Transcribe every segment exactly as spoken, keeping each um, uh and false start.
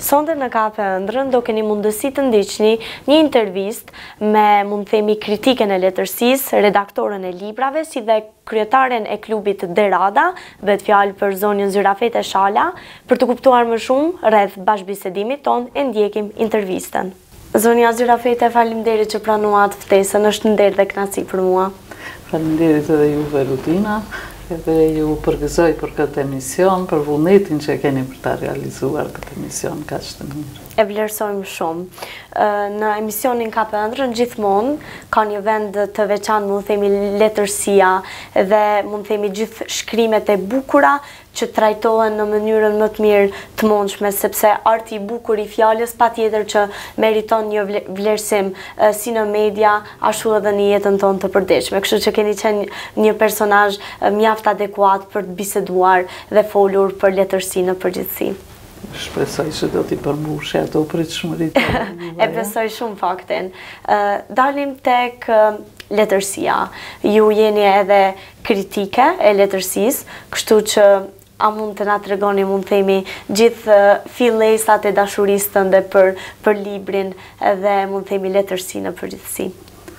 Sonde në Kafe Ëndrrën do keni mundësi të ndiqni një intervistë me, mund të themi, kritikën e letërsisë, redaktorën e librave, si dhe kryetaren e klubit Derada, vetë fjalë për zonjën Zyrafete Shala. Për të kuptuar më shumë rreth bashkëbisedimit ton, e ndjekim intervistën. Zonja Zyrafete, faleminderit që pranuat ftesën, është nder dhe kënaqësi për mua. Faleminderit edhe juve Rutina, edhe ju përgëzoj për këtë emision, për vullnetin që keni për ta realizuar këtë emision kaq të mirë. E vlerësojmë shumë. Në emisionin Kafe Ëndrrën gjithmonë ka një vend të veçantë, mund të themi, letërsia dhe mund të themi gjithë shkrimet e bukura që trajtohen në mënyrën më të mirë të mundshme, sepse arti i bukur i fjalës patjetër që meriton një vlerësim si në media, ashtu edhe në jetën tonë të përditshme. Kështu që keni qenë një personazh mjaft adekuat për të biseduar dhe folur për letërsinë në përgjithësi. Shpresoj që do t'i përmbushë ato pritshmëritë. E besoj shumë faktin. Dalim tek letërsia. Ju jeni edhe kritike e letërsisë, kështu që a mund të na tregoni, mund të themi, gjithë fillesat e dashurisë tënde për për librin dhe mund të themi letërsinë në përgjithësi.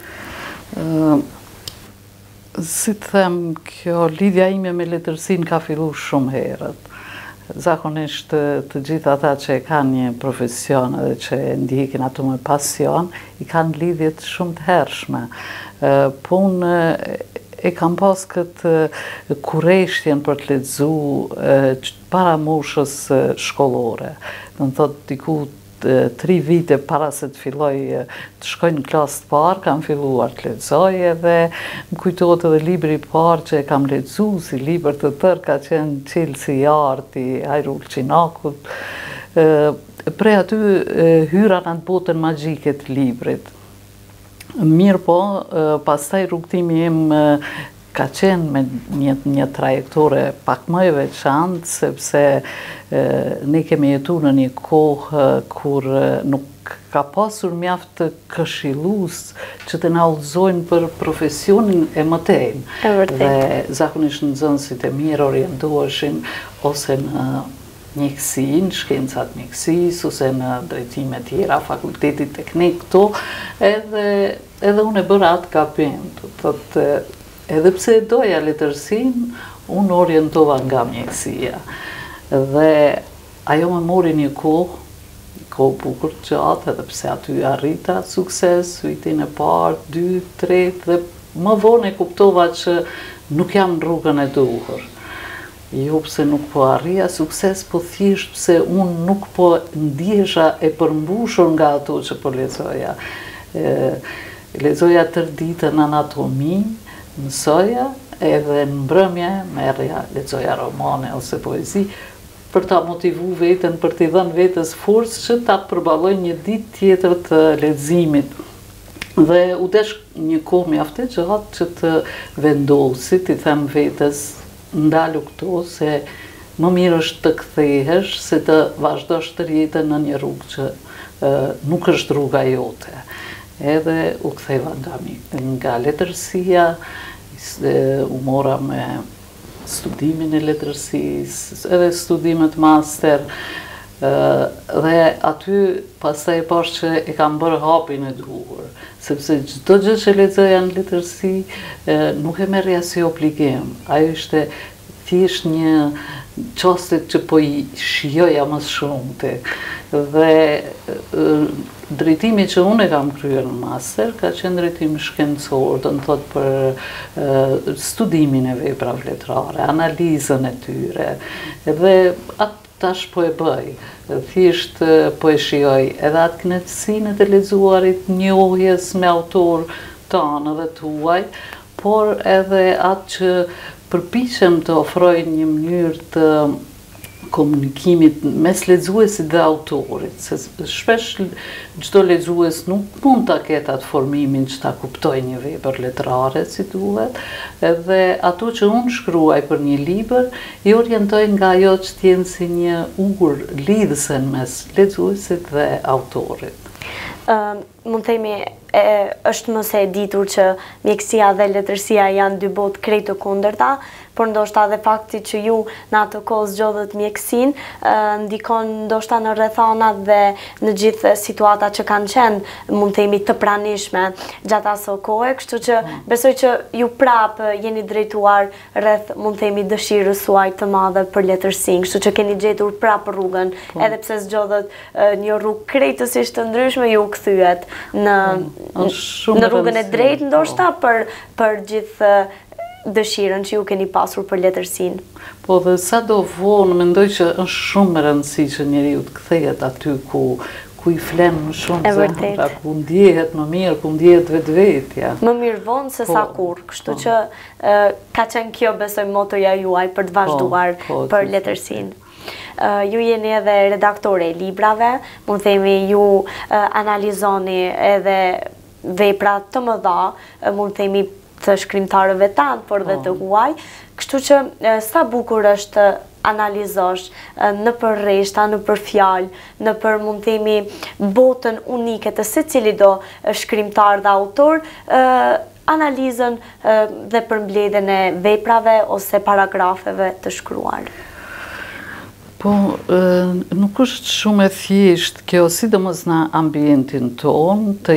Si të them, kjo lidhja ime me letërsinë ka filluar shumë herët. Zakonisht të gjithë ata që e kanë një profesion dhe që ndjekin ato me pasion, i kanë lidhjet shumë të hershme. Po unë e kam pas këtë kurreshtjen për të lexuar para moshës shkollore. Do të thotë diku tri vite para se të filloj të shkoj në klasë të parë, kam filluar të lexoj edhe më kujtohet edhe libri i parë që e kam lexuar, si libër të tërë, ka qenë Çelësi i arti, Hajrul Çinakut. Prej aty hyra në botën magjike të librit. Mirë po, pastaj rrugtimi im ka qenë me një, një trajektore pak më e veçantë, sepse e, ne kemi jetuar në një kohë kur nuk ka pasur mjaft këshillues që të na udhëzojnë për profesionin e mëtejnë. E vërtet. Dhe zakonisht nxënësit e mirë orientoheshin ose në mjekësinë, shkencat mjekësisë, ose në drejtime tjera, fakulteti teknik këto, edhe, edhe unë e bëra atë gabim. Thotë, edhe pse e doja letërsinë, unë orientova nga mjekësia. Dhe ajo më mori një kohë, kohë bukur gjatë, edhe pse aty arrita sukses, vitin e parë, dy, tre, dhe më vonë e kuptova që nuk jam në rrugën e duhur. Jo pse nuk po arrija sukses, po thjesht pse unë nuk po ndjesha e përmbushur nga ato që po lexoja. Lexoja tërë ditën anatomi, mësoja, edhe në mbrëmje merrja, lexoja romane ose poezi, për ta motivu veten, për t'i dhënë vetes forcë që ta përballoj një ditë tjetër të leximit. Dhe u desh një kohë mjaft e gjatë që të vendosi, t'i them vetes, ndalu këto, se më mirë është të kthehesh se të vazhdosh të jetën në një rrugë që e, nuk është rruga jote. Edhe u ktheva nga, nga letërsia, u mora me studimin e letërsisë, edhe studimet master, dhe aty pastaj e pash që e kam bërë hapin e duhur, sepse çdo gjë që lexoja në letërsi nuk e merrja si obligim. Ajo ishte thjesht një çështje që po i shijoja më shumte. Dhe drejtimi që unë e kam kryer në master ka qenë drejtim shkencor, do të thotë për studimin e veprave letrare, analizën e tyre. Dhe atë tash po e bëj, thjesht po e shijoj edhe atë kënaqësinë të lexuarit, njohjes me autor tanë dhe tuaj, por edhe atë që përpiqem të ofroj një mënyrë të komunikimit mes lexuesit dhe autorit, se shpesh çdo lexues nuk mund ta ketë atë formimin që ta kuptojë një vepër letrare si duhet, edhe ato që unë shkruaj për një libër i orientoj nga ajo që t'jenë si një ugër lidhëse mes lexuesit dhe autorit. Uh, mund të themi, e, është mëse e ditur që mjekësia dhe letërsia janë dy botë krejt të kundërta, por ndoshta edhe fakti që ju në atë kohë zgjodhët mjekësinë, ndikon ndoshta në rrethanat dhe në gjithë situata që kanë qenë mund të themi të pranishme gjatë asaj kohe, kështu që besoj që ju prapë jeni drejtuar rreth mund të themi dëshirës suaj të madhe për letërsinë, kështu që keni gjetur prapë rrugën, edhe pse zgjodhët një rrugë krejtësisht të ndryshme, ju kthehet në në rrugën e drejtë ndoshta për për gjithë dëshirën që ju keni pasur për letërsinë. Po dhe sa do vonë, mendoj që është shumë e rëndësishme që njeriu të kthehet aty ku ku i flen më shumë zemra, ku ndjehet më mirë, ku ndjehet vetvetja. Më mirë vonë se sa kurrë, kështu që ka qenë kjo besoj motoja juaj për të vazhduar për letërsinë. Ju jeni edhe redaktore e librave, mund themi ju analizoni edhe vepra të mëdha, mund themi të shkrimtarëve tanë, por dhe të huaj, kështu që sa bukur është analizosh në për rreshta, në për fjalë, në për mund themi botën unike të secili do shkrimtar dhe autor, analizën dhe përmbledhjen e veprave ose paragrafeve të shkruar. Po, nuk është shumë e thjesht kjo, sidomos në ambientin tonë, të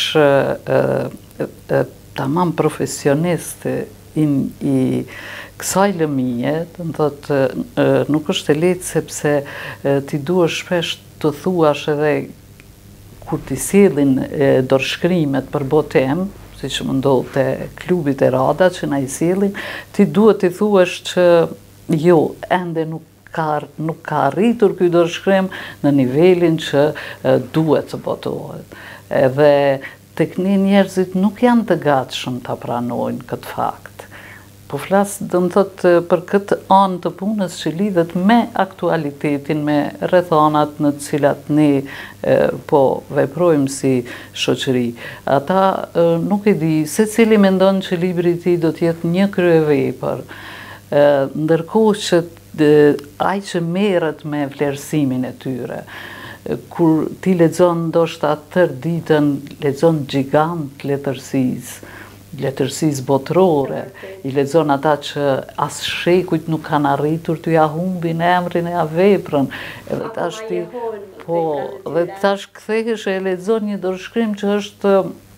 jesh tamam profesionist i kësaj lëmije, të më thotë, nuk është e lehtë sepse ti duhesh shpesh të thuash edhe kur ti sjellin dorëshkrimet për botem, si që më ndodh te klubit e rada që na i sjellin, ti duhet të thuash që jo, ende nuk ka nuk ka arritur ky dorëshkrim në nivelin që duhet të botohet. Edhe tek ne njerëzit nuk janë të gatshëm ta pranojnë këtë fakt. Po flas, do të thotë, për këtë anë të punës që lidhet me aktualitetin, me rrethanat në të cilat ne po veprojmë si shoqëri. Ata nuk e di, secili mendon që libri i tij do të jetë një kryevepër, ndërkohë që ai që merret me vlerësimin e tyre, kur ti lexon ndoshta tërë ditën, lexon gjigant letërsisë, letërsisë botërore, i lexon ata që as shekujt nuk kanë arritur të ja humbin emrin e ja veprën, edhe tash ti po, dhe tash kthehesh e lexon një dorëshkrim që është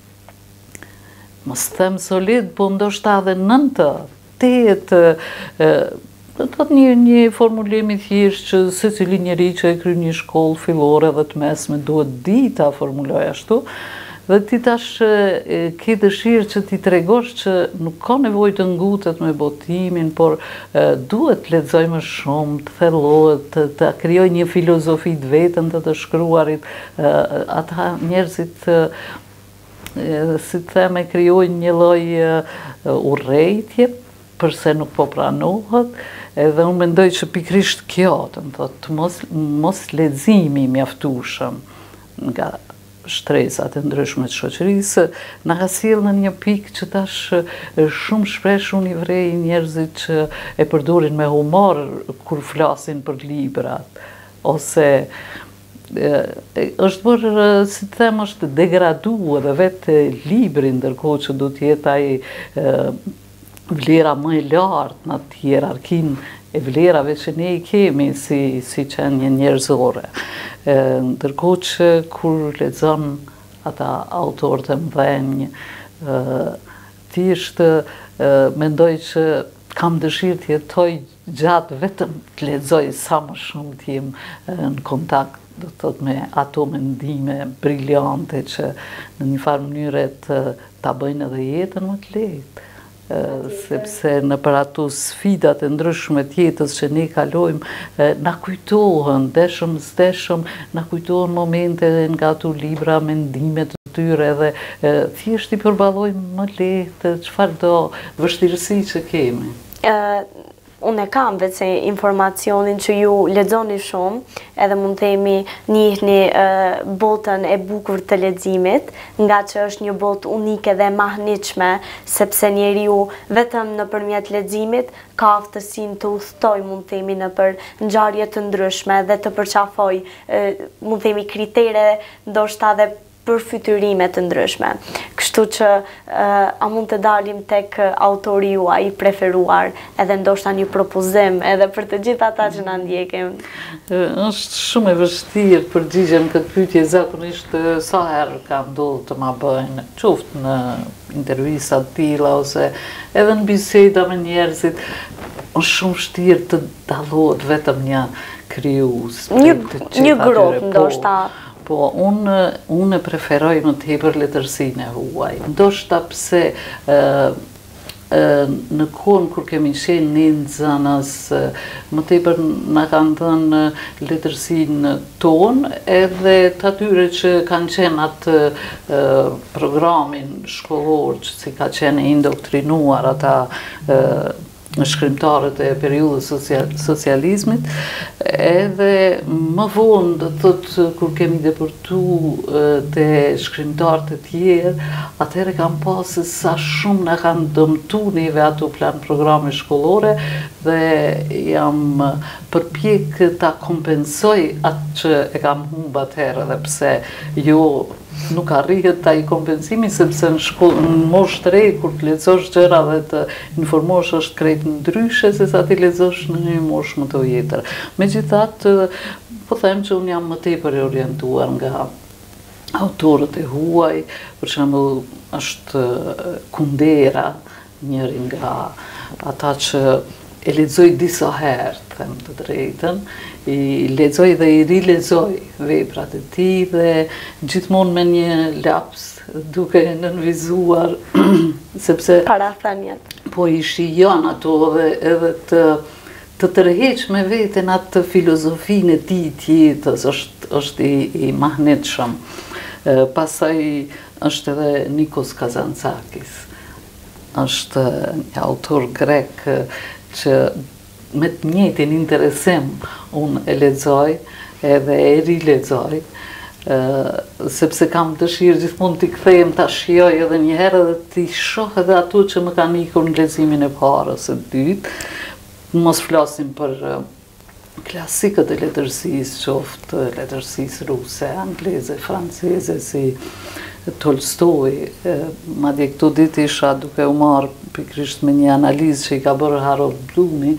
mos them solid, po ndoshta edhe nëntë, tetë, do të thotë një, një formulim i thjesht që secili njeri që e kryen një shkollë fillore dhe të mesme duhet di ta formulojë ashtu, dhe ti tash ke dëshirë që ti tregosh që nuk ka nevojë të ngutet me botimin, por duhet të lexoj më shumë, të thellohet, të, të krijoj një filozofi të vetën të të shkruarit. Ata njerëzit si të them e krijojnë një lloj urrejtje përse nuk po pranohet, edhe unë mendoj që pikrisht kjo, të më thotë, të mos, mos leximi mjaftueshëm nga shtresat e ndryshme të shoqërisë, na ka sjellë në një pikë që tash shumë shpesh unë i vrej njerëzit që e përdorin me humor kur flasin për librat, ose është bërë, si të them, është degraduar dhe vetë libri, ndërkohë që do të jetë ai vlera më e lartë në atë hierarkinë e vlerave që ne i kemi si, si qenie njerëzore. Ndërkohë që kur lexon ata autorët e mëdhenj, thjesht mendoj që kam dëshirë të jetoj gjatë vetëm të lexoj sa më shumë të jem në kontakt, do të thotë, me ato mendime briljante që në një farë mënyrë ta bëjnë edhe jetën më të lehtë. Sepse në për ato sfidat e ndryshme të jetës që ne kalojmë, na kujtohen, deshëm s'deshëm, na kujtohen momente nga ato libra, mendimet të tyre, dhe thjesht i përballojmë më lehtë çfarë do vështirësi që kemi. Unë e kam vetë informacionin që ju lexoni shumë, edhe mund të themi njihni botën e bukur të leximit, nga që është një botë unike dhe mahnitshme, sepse njeriu vetëm nëpërmjet leximit ka aftësinë të udhtoj, mund të themi, nëpër ngjarje të ndryshme dhe të përqafoj, mund të themi, kritere ndoshta dhe për fytyrime të ndryshme. Kështu që a mund të dalim tek autori juaj i preferuar, edhe ndoshta një propozim edhe për të gjithë ata që na ndjekin. Është shumë e vështirë përgjigjem këtë pyetje, zakonisht sa herë ka ndodhur të ma bëjnë, qoftë në intervista të tilla ose edhe në biseda me njerëzit, është shumë vështirë të dallohet vetëm një krijues. Një një grup ndoshta. Po, unë unë preferoj më tepër letërsinë e huaj. Ndoshta pse në kohën kur kemi qenë një nxënës, më tepër na kanë dhënë letërsinë tonë, edhe të atyre që kanë qenë atë programin shkollor, që si ka qenë indoktrinuar ata shkrimtarët e periudhës socializmit, edhe më vonë, do thotë, kur kemi deportu te shkrimtarët e tjerë, atëherë kam pasë sa shumë na kanë dëmtu neve ato plan programe shkollore, dhe jam përpjek ta kompensoj atë që e kam humb atëherë, dhe pse jo nuk arrihet ta i kompensimi, sepse në shkollë, në moshë të re, kur të lexosh gjëra dhe të informosh është krejt ndryshe se sa ti lexosh në një moshë më të vjetër. Megjithatë, po them që unë jam më tepër e orientuar nga autorët e huaj, për shembull është Kundera, njëri nga ata që e lexoj disa herë, them të drejtën, i lexoj dhe i rilexoj veprat e tij dhe gjithmonë me një laps duke nënvizuar sepse parathënjet. Po i shijon ato dhe edhe të të tërheq me veten atë filozofinë e tij të jetës, është është i, i mahnetshëm. Pastaj është edhe Nikos Kazantzakis. Është një autor grek që me të njëjtin interesim unë e lexoj edhe e rilexoj, sepse kam dëshirë gjithmonë t'i kthehem ta shijoj edhe një herë dhe t'i shoh edhe ato që më kanë ikur në leximin e parë ose të dytë. Mos flasim për klasikët e letërsisë, qoftë letërsisë ruse, angleze, franceze, si Tolstoi. Madje këto ditë isha duke u marrë pikërisht me një analizë që i ka bërë Harold Blumi,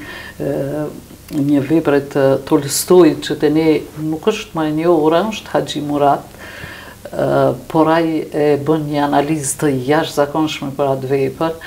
një vepër të Tolstoit që te ne nuk është më e njohur, është Haxhi Murat, por ai e bën një analizë të jashtëzakonshme për atë vepër.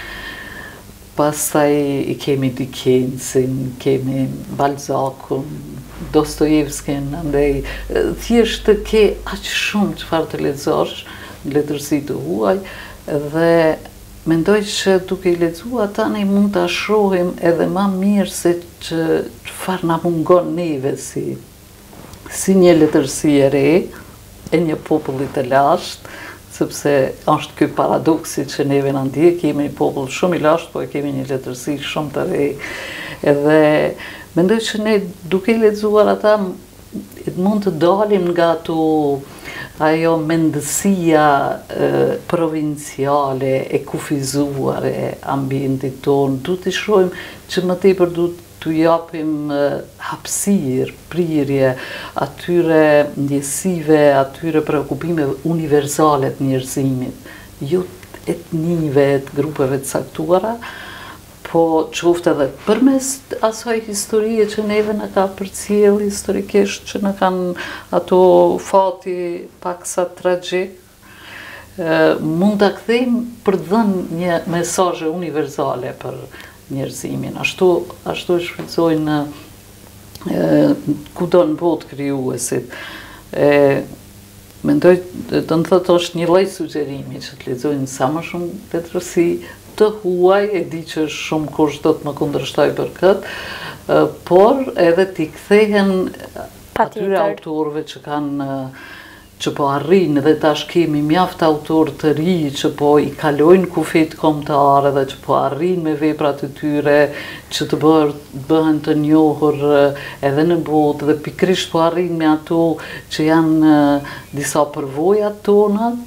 Pastaj i kemi Dickensin, kemi Balzacun, Dostojevskin, andaj thjesht të ke aq shumë çfarë të lexosh në letërsi të huaj, dhe mendoj që duke i lexuar ata ne mund ta shohim edhe më mirë se çfarë na mungon neve si si një letërsi e re e një populli të lashtë, sepse është ky paradoksi që neve na ndjek, kemi një popull shumë i lashtë, po e kemi një letërsi shumë të re. Edhe mendoj që ne duke i lexuar ata mund të dalim nga ato ajo mendësia e, provinciale, e kufizuar e ambientit tonë, du t'i shohim që më tepër du t'u japim e, hapësirë, prirje atyre ndjesive, atyre preokupimeve universale të njerëzimit, jo etnive, të grupeve të caktuara, po qoftë edhe përmes asaj historie që neve në ka përcjell historikisht, që në kanë ato fati paksa tragjik, mund ta kthejmë për të dhënë një mesazhe universale për njerëzimin. Ashtu ashtu e shfrytëzojnë kudo në botë krijuesit. E mendoj, do të thotë është një lloj sugjerimi që të lexojnë sa më shumë letërsi të huaj, e di që shumë kush do të më kundërshtoj për këtë, por edhe t'i kthehen atyre autorëve që kanë që po arrin, dhe tash kemi mjaft autorë të ri që po i kalojnë kufit kombëtare dhe që po arrin me veprat e tyre që të bëhen të njohur edhe në botë, dhe pikërisht po arrin me ato që janë disa përvojat tona,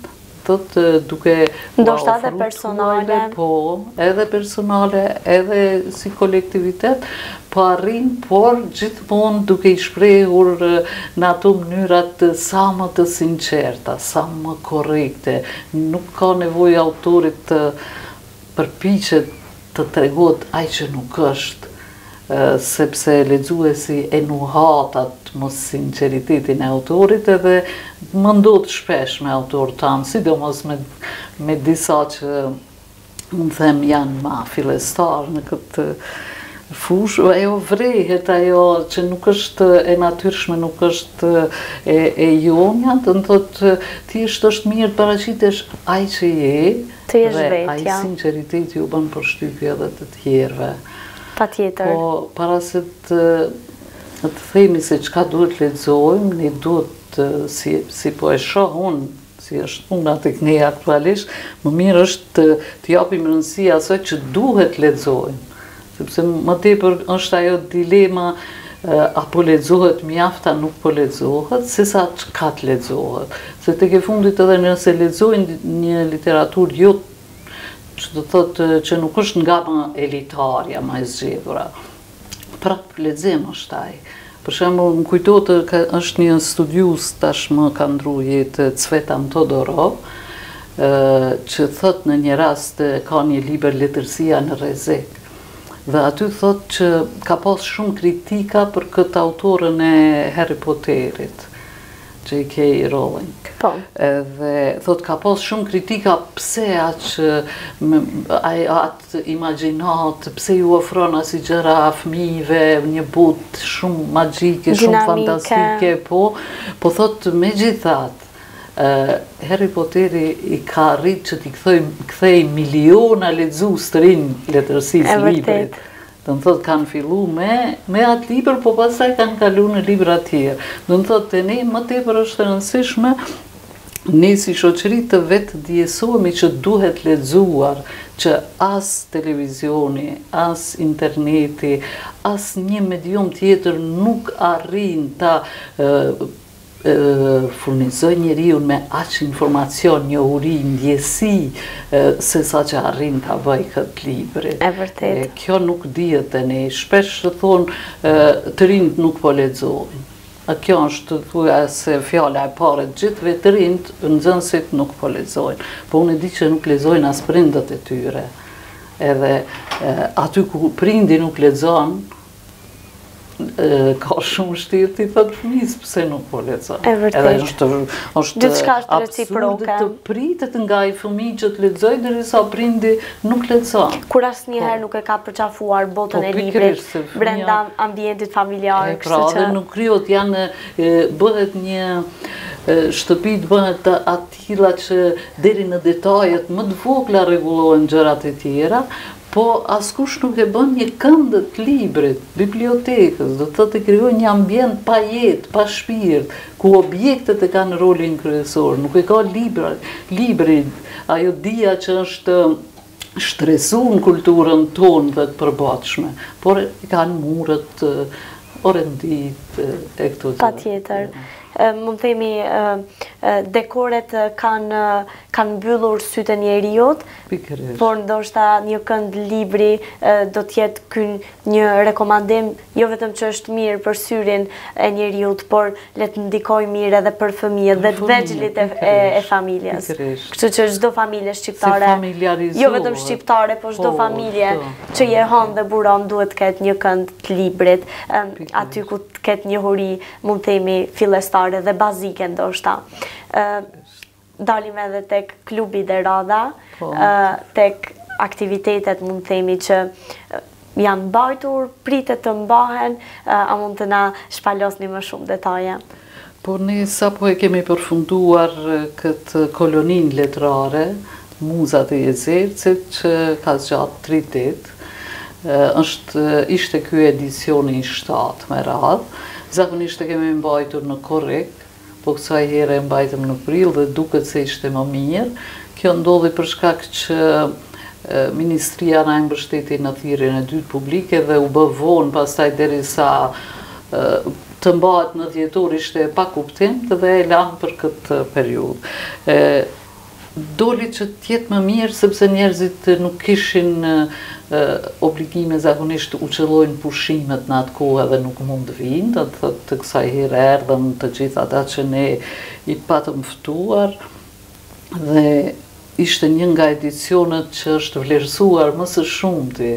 thotë duke ndoshta edhe personale, po, edhe personale, edhe si kolektivitet, po arrin, por gjithmonë duke i shprehur në ato mënyrat sa më të sinqerta, sa më korrekte. Nuk ka nevojë autorit të përpiqet të tregohet ai që nuk është, sepse lexuesi e nuhat atë mos sinqeritetin e autorit, edhe më ndodh shpesh me autor tanë, sidomos me, me disa që mund them janë ma fillestar në këtë fush, ajo vrehet, ajo që nuk është e natyrshme, nuk është e, e jonja, të në thotë thjesht është mirë të paraqitesh ai që je, dhe ai sinqeriteti u bën përshtypje edhe të tjerëve. Patjetër. Po, para se të, të themi se çka duhet lexojmë, ne duhet, si, si po e shoh unë, si është puna tek ne aktualisht, më mirë është të, të japim rëndësi asaj që duhet lexojmë. Sepse më tepër është ajo dilema, apo lexohet mjafta, nuk po lexohet, sesa çka të lexohet. Se tek e fundit edhe nëse lexojnë një literaturë jo që do thotë që nuk është nga më elitarja, më e zgjedhura. Prap lexim është ai. Për shembull, më kujtohet që është një studius tashmë ka ndruar jetë Cvetan Todorov, që thot në një rast ka një libër letërsia në rrezik. Dhe aty thot që ka pas shumë kritika për këtë autorën e Harry Potterit, J K Rowling. Po. Dhe thot ka pas shumë kritika pse atë imagjinat, pse ju ofron asnjë gjëra fëmijëve, një botë shumë magjike, shumë fantastike, po, po thot megjithatë, uh, Harry Potteri i ka arrit që t'i kthej miliona lexues të rinj letërsisë librit. Do të thotë kanë fillu me, me atë libër, po pastaj kanë kalu në libra të tjerë. Do të thotë te ne më tepër është e rëndësishme ne si shoqëri të vetë djesohemi që duhet lexuar, që as televizioni, as interneti, as një medium tjetër nuk arrin ta uh, furnizoj njeriu me aq informacion, njohuri, ndjesi, se sa që arrin ta bëj këtë libri. E vërtet. Kjo nuk dihet e ne. Shpesh të thonë të rinjt nuk po lexojnë. Kjo është thuja se fjala e parë të gjithëve të rinjt, nxënësit nuk po lexojnë. Po unë e di që nuk lexojnë as prindët e tyre. Edhe aty ku prindi nuk lexon, ka shumë vështirë ti thotë fëmijës pse nuk po lexon. E vërtet. Edhe është është Gjithçka është reciproke. Të pritet nga ai fëmijë që të lexojë derisa prindi nuk lexon. Kur asnjëherë nuk e ka përqafuar botën e librit brenda ambientit familjar, kështu që nuk krijohet, janë bëhet një shtëpi të bëhet atilla që deri në detajet më të vogla rregullohen gjërat e tjera. Po askush nuk e bën një kënd të librit, bibliotekës, do të thotë krijojë një ambient pa jetë, pa shpirt, ku objektet e kanë rolin kryesor, nuk e ka libra, libri, ajo dia që është shtresuar në kulturën tonë dhe të përbatshme, por e kanë murët, orendit, e këto gjëra. Patjetër. Mund themi dekoret kanë kanë mbyllur sytë e njeriut, por ndoshta një kënd libri do të jetë ky një rekomandim jo vetëm që është mirë për syrin e njeriut, por le të ndikojë mirë edhe për fëmijët dhe të vegjëlit e, e, e familjes. Kështu që çdo familje shqiptare, jo vetëm shqiptare, por çdo familje që jehon dhe buron duhet të ketë një kënd të librit, aty ku të ketë njohuri, mund themi fillestare dhe bazike ndoshta. Dalim edhe tek klubi dhe radha, tek aktivitetet mund themi që janë mbajtur, pritet të mbahen, a mund të na shpalosni më shumë detaje? Po ne sapo e kemi përfunduar këtë kolonin letrare, Muzat e Jezercit, që ka zgjatë tri ditë. Është ishte ky edicioni i shtatë me radhë. Zakonisht e kemi mbajtur në korrik, po kësaj here e mbajtëm në prill dhe duket se ishte më mirë. Kjo ndodhi për shkak që Ministria na mbështeti në thirrjen e dytë publike dhe u bë vonë pastaj derisa të mbahet në dhjetor ishte pa kuptim dhe e lanë për këtë periudhë. doli që tjetë më mirë, sepse njerëzit nuk kishin obligime zakonisht u qëllojnë pushimet në atë kohë dhe nuk mund të vinë, të thëtë të kësaj herë erdhën të gjithë ata që ne i patëm ftuar, dhe ishte një nga edicionet që është vlerësuar më së shumti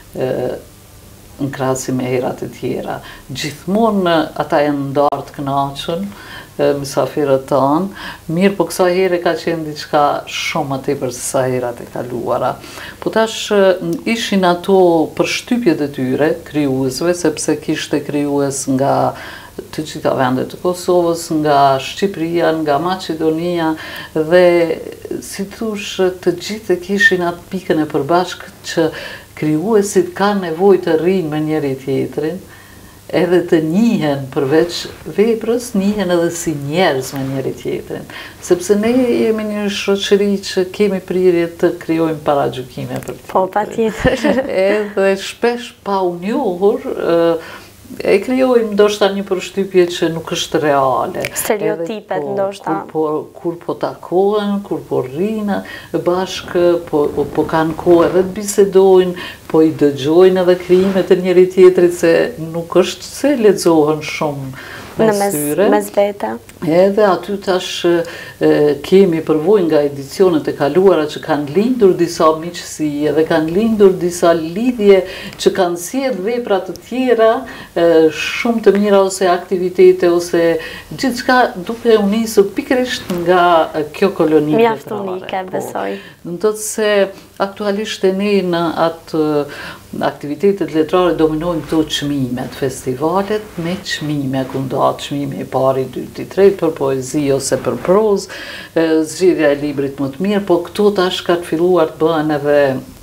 në krahasim me herat e tjera. Gjithmonë ata janë ndarë të kënaqur, mysafirët tanë, mirë po kësa here ka qenë diçka shumë më tepër se sa herat e kaluara. Po tash ishin ato përshtypjet e tyre, krijuesve, sepse kishte krijues nga të gjitha vendet të Kosovës, nga Shqipëria, nga Maqedonia, dhe si thush të gjithë kishin atë pikën e përbashkët që krijuesit kanë nevojë të rrinë me njëri tjetrin, edhe të njihen përveç veprës, njihen edhe si njerëz me njëri tjetrin. Sepse ne jemi një shoqëri që kemi prirje të krijojmë paragjykime për tjetrin. Po, patjetër. Edhe shpesh pa u njohur, e krijojmë ndoshta një përshtypje që nuk është reale. Stereotipet po, ndoshta. Kur po, kur po takohen, kur po rrinë bashkë, po, po kanë kohë edhe të bisedojnë, po i dëgjojnë edhe krijimet e njëri tjetrit, se nuk është se lexohen shumë në mes vete. Edhe aty tash kemi përvojë nga edicionet e kaluara që kanë lindur disa miqësi, edhe kanë lindur disa lidhje që kanë sjellë vepra të tjera shumë të mira, ose aktivitete, ose gjithçka duke u nisur pikërisht nga kjo koloni. Mjaft unike, besoj. Do të thotë se aktualisht e ne në atë aktivitetet letrare dominojnë këto çmimet, festivalet me çmime, ku ndahet çmimi i parë, i dytë, i tretë për poezi ose për prozë, zgjedhja e librit më të mirë, po këto tash ka të filluar të bëhen edhe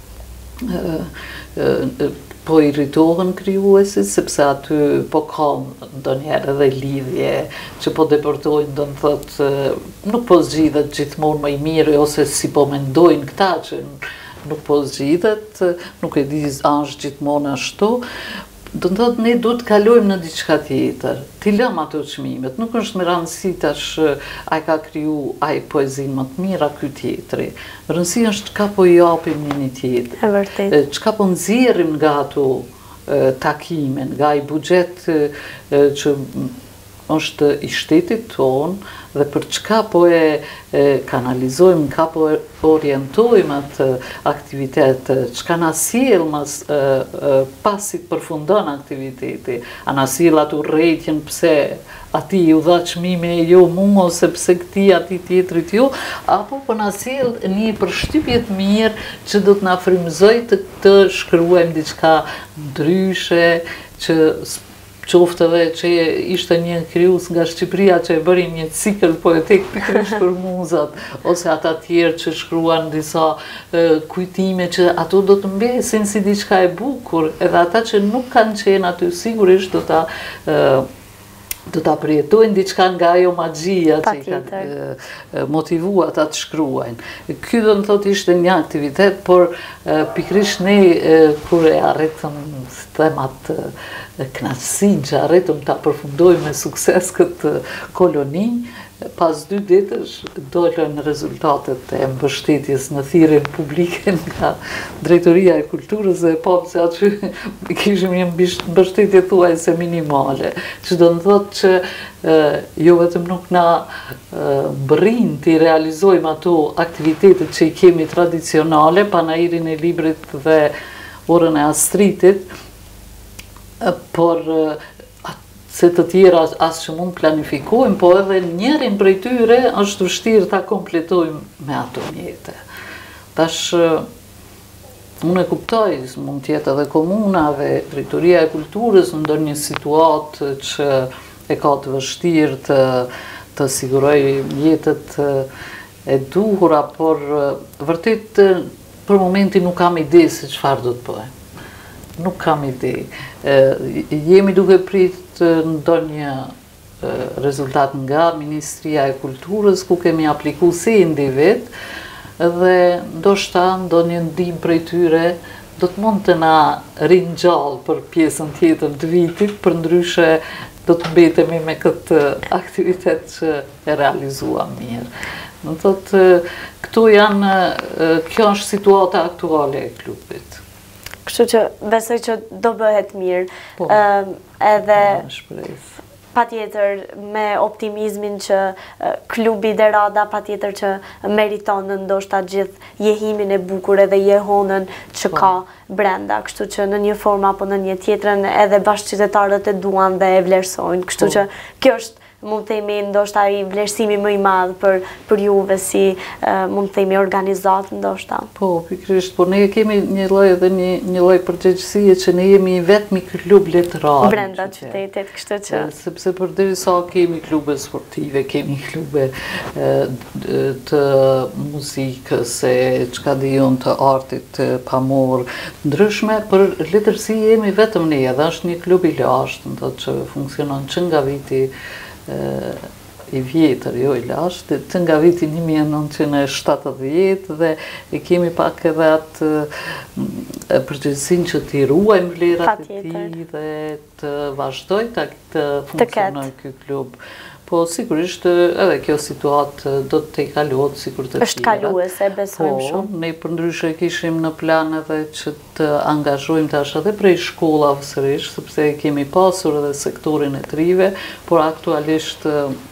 po irritohen krijuesit, sepse aty po ka ndonjëherë edhe lidhje që po deportojnë, do të thotë nuk po zgjidhet gjithmonë më i miri, ose si po mendojnë këta që nuk po zgjidhet, nuk e di a është gjithmonë ashtu. Do të thotë ne duhet të kalojmë në diçka tjetër. Ti lëm ato çmimet, nuk është me rëndësi tash ai ka kriju ai poezinë më të mirë, ky tjetri. Rëndësia është çka po i japim një tjetrit. E vërtetë. Çka po nxjerrim nga ato takime, nga ai buxhet që është i shtetit ton, dhe për çka po e kanalizojmë, ka po orientojmë atë aktivitet, çka na sjell mas pasi përfundon aktiviteti, a na sjell atë urrëtitjen pse ati u dha çmime jo mua, ose pse këtij ati tjetrit jo, apo po na sjell një përshtypje të mirë që do të na frymëzojë të, të shkruajmë diçka ndryshe, që qoftë edhe që ishte një krijues nga Shqipëria që e bëri një cikël poetik pikërisht për muzat, ose ata tjerë që shkruan disa kujtime që ato do të mbesin si diçka e bukur, edhe ata që nuk kanë qenë aty sigurisht do ta do ta përjetojnë diçka nga ajo magjia që i ka motivuar ata të shkruajnë. Ky do të thotë ishte një aktivitet, por pikërisht ne kur e arritëm temat kënaqësinë që arritëm ta përfundojmë me sukses këtë koloni, pas dy ditësh dolën rezultatet e mbështetjes në thirrjen publike nga Drejtoria e Kulturës, dhe po se aty kishim një mbështetje thuajse minimale, që do të thotë që jo vetëm nuk na mbërrin të realizojmë ato aktivitetet që i kemi tradicionale, panairin e librit dhe orën e Astritit, por se të tjera as që mund planifikojmë, po edhe njërin prej tyre është vështirë ta kompletojmë me ato mjete. Tash, unë e kuptoj, mund tjetë edhe komuna dhe Drejtoria e Kulturës në ndonjë situatë që e ka të vështirë të, të siguroj mjetet e duhura, por vërtet për momentin nuk kam ide se çfarë do të bëjmë. Nuk kam ide. Jemi duke prit ndonjë rezultat nga Ministria e Kulturës, ku kemi apliku si indi vetë, dhe ndoshta ndonjë ndihmë prej tyre do të mund të na rinë gjallë për pjesën tjetër të vitit, për ndryshe do të mbetemi me këtë aktivitet që e realizuam mirë. Në thotë, këtu janë, kjo është situata aktuale e klubit. Kështu që besoj që do bëhet mirë. Po, edhe shpresë. Pa tjetër me optimizmin që klubi Derada pa tjetër që meriton në ndoshta gjithë jehimin e bukur edhe jehonën që ka brenda. Kështu që në një formë apo në një tjetrën edhe bashkëqytetarët e duan dhe e vlerësojnë. Kështu që kjo është mund të themi ndoshta i vlerësimi më i madh për për juve si mund të themi organizat ndoshta. Po, pikërisht, po ne kemi një lloj edhe një një lloj përgjegjësie që ne jemi vetëm klub letërar brenda qytetit, kështu që sepse përderisa kemi klube sportive, kemi klube të muzikës, e çka diun të artit të pamor, ndryshme, për letërsi jemi vetëm ne, edhe është një klub i lashtë, do të thotë që funksionon që nga viti i vjetër, jo i lashtë, të nga viti një mijë e nëntëqind e shtatëdhjetë dhe e kemi pak edhe atë përgjegjësinë që t'i ruajmë vlerat e tij dhe të vazhdoj të funksionoj ky klub. Po sigurisht edhe kjo situatë do të i kalohet sikur të tjerat. Është kaluese, besojmë shumë. Po, ne përndryshe kishim në plan edhe që të angazhojmë tash edhe prej shkollave sërish, sepse kemi pasur edhe sektorin e trive, por aktualisht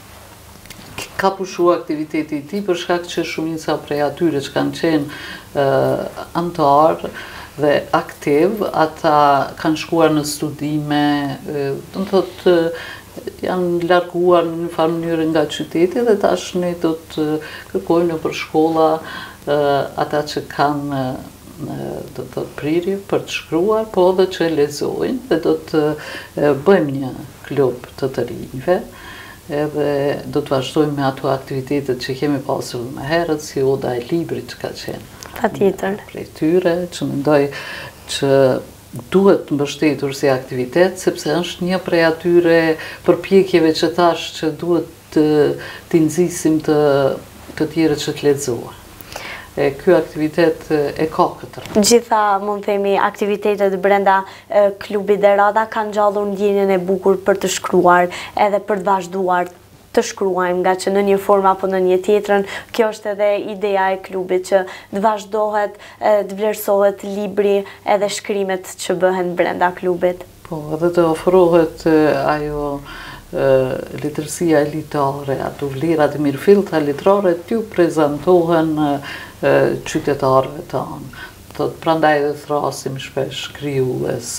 ka pushu aktiviteti i tij për shkak që shumica prej atyre që kanë qenë antarë dhe aktiv, ata kanë shkuar në studime, do të thotë janë larguar në një farë mënyrë nga qyteti dhe tash ne do të kërkojmë në për shkolla ata që kanë do të prirje për të shkruar, po edhe që lexojnë dhe do të bëjmë një klub të të rinjve edhe do të vazhdojmë me ato aktivitetet që kemi pasur më herët, si oda e librit që ka qenë. Patjetër. Prej tyre, që mendoj që duhet të mbështetur si aktivitet, sepse është një prej atyre përpjekjeve që thash që duhet të nxisim të të tjerët që të lexojnë. E ky aktivitet e ka këtë. Gjitha, mund themi, aktivitetet brenda klubit Derada kanë gjallur ndjenjen e bukur për të shkruar edhe për të vazhduar të shkruajmë, nga që në një formë apo në një tjetrën, kjo është edhe ideja e klubit që të vazhdohet, të vlerësohet libri edhe shkrimet që bëhen brenda klubit. Po, edhe të ofrohet ajo letërsia elitare, ato vlerat e mirëfillta letrare t'ju prezantohen qytetarëve tanë. Prandaj dhe thrasim shpesh krijues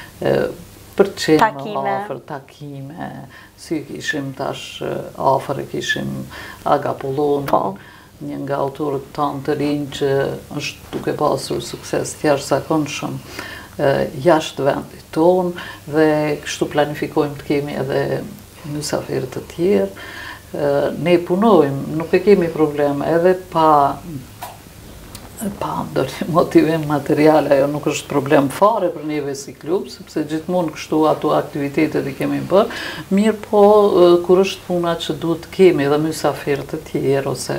për të qenë më afër, takime, si kishim tash afër, kishim Aga Pollonin, një nga autorët tanë të rinj që është duke pasur sukses të jashtëzakonshëm jashtë vendit tonë dhe kështu planifikojmë të kemi edhe mysafirë të tjerë. Ne punojmë, nuk e kemi probleme, edhe pa pa ndonjë motivim material, ajo nuk është problem fare për neve si klub, sepse gjithmonë kështu ato aktivitetet i kemi bërë, mirë po kur është puna që duhet kemi edhe mysafirë të tjerë, ose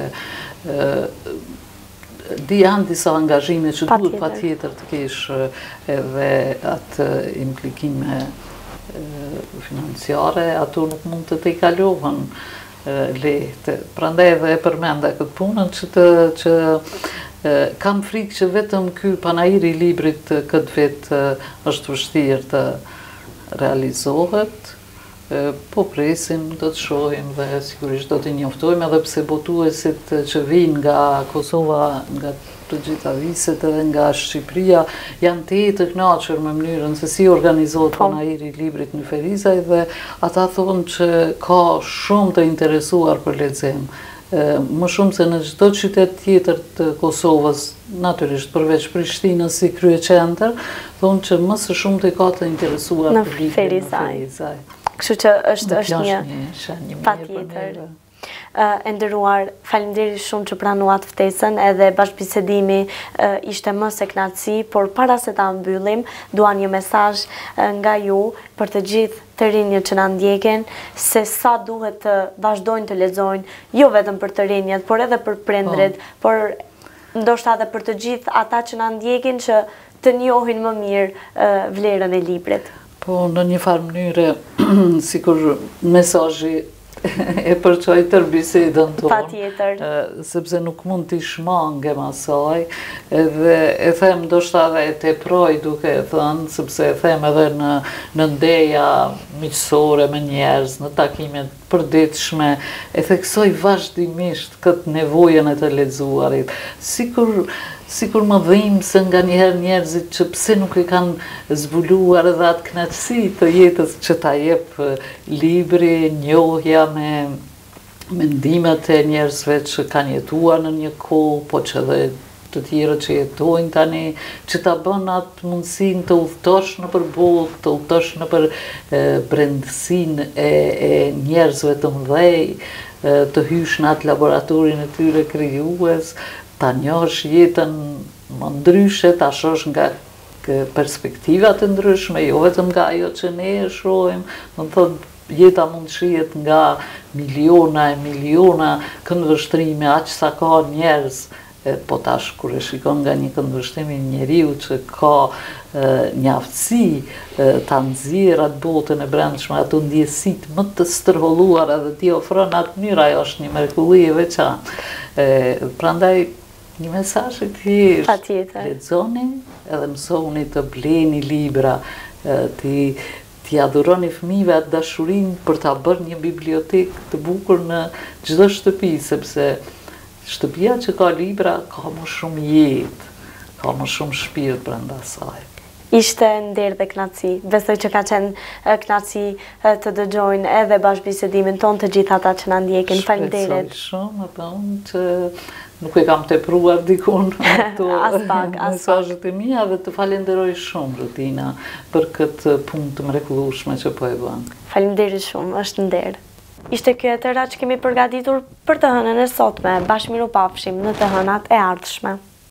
di janë disa angazhime që duhet pa tjetër të kesh edhe atë implikime financiare, ato nuk mund të të i kalohen lehtë. Prandaj edhe e përmenda këtë punën që të që kam frikë që vetëm ky panajir i librit këtë vit është vështirë të realizohet, po presim, do të shohim dhe sigurisht do të njoftojmë edhe pse botuesit që vinë nga Kosova, nga të gjitha viset edhe nga Shqipëria, janë të të kënaqur me mënyrën se si organizohet panajiri i librit në Ferizaj dhe ata thonë që ka shumë të interesuar për lexim. Më shumë se në çdo qytet tjetër të Kosovës, natyrisht përveç Prishtinës si kryeqendër, thonë që më së shumti ka të interesuar për librin në Ferizaj. Kështu që është është një patjetër. E nderuar, faleminderit shumë që pranuat ftesën, edhe bashkëbisedimi ishte më se kënaqësi, por para se ta mbyllim, dua një mesazh nga ju për të gjithë të rinjët që na ndjekin, se sa duhet të vazhdojnë të lexojnë, jo vetëm për të rinjët, por edhe për prindrit, por ndoshta edhe për të gjithë ata që na ndjekin që të njohin më mirë vlerën e librit. Po, në një farë mënyre, si kur mesazhi e përçoj tërë bisedën tonë. Patjetër. Sepse nuk mund t'i shmangem asaj, edhe e them ndoshta edhe e teproj duke e thënë, sepse e them edhe në, në ndeja miqësore me njerëz, në takimet përditshme, e theksoj vazhdimisht këtë nevojën e të lexuarit. Sikur sikur më dhimbë se nga njëherë njerëzit që pse nuk e kanë zbuluar edhe atë kënaqësi të jetës që ta jep libri, njohja me mendimet e njerëzve që kanë jetuar në një kohë, po që edhe të tjerë që jetojnë tani, që ta bën atë mundësinë të udhëtosh në përbotë, të udhëtosh në për brendësinë e, e njerëzve të mëdhej, të hysh në atë laboratorin e tyre krijues, ta njohësh jetën më ndryshe, ta shohësh nga perspektivat të ndryshme, jo vetëm nga ajo që ne e shohim, do të thotë jeta mund shihet nga miliona e miliona këndvështrime, aq sa ka njerëz, po tash kur e shikon nga një këndvështrim i njeriu që ka një aftësi ta nxjerrë atë botën e brendshme, ato ndjesitë më të stërholluara dhe t'i ofron atë mënyrë, ajo është një mrekulli e veçantë. Prandaj një mesazh i thjeshtë, lexoni edhe mësoni të bleni libra, ti t'i adhuroni fëmijëve atë dashurinë për ta bërë një bibliotekë të bukur në çdo shtëpi, sepse shtëpia që ka libra ka më shumë jetë, ka më shumë shpirt brenda saj. Ishte nder dhe kënaqësi. Besoj që ka qenë kënaqësi të dëgjojnë edhe bashkëbisedimin tonë të gjithë ata që na ndjekin. Faleminderit. Shpresoj shumë, apo unë që nuk e kam tepruar dikun ato mesazhet e mia dhe të falenderoj shumë Rutina për këtë punë të mrekullueshme që po e bën. Faleminderit shumë, është nder. Ishte kjo e tëra që kemi përgatitur për të hënën e sotme. Bashkë mirupafshim në të hënat e ardhshme.